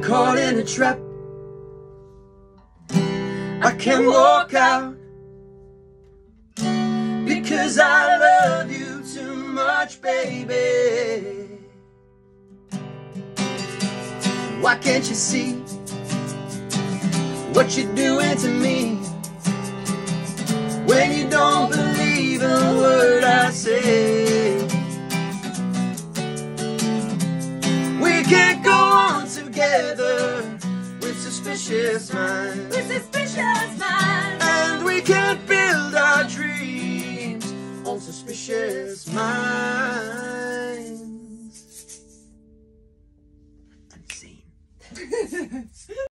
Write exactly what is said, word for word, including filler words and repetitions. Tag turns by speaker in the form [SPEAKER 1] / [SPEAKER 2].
[SPEAKER 1] been caught in a trap. I can't walk out because I love you too much, baby. Why can't you see what you're doing to me when you don't believe a word I say? We can't go on together with suspicious minds.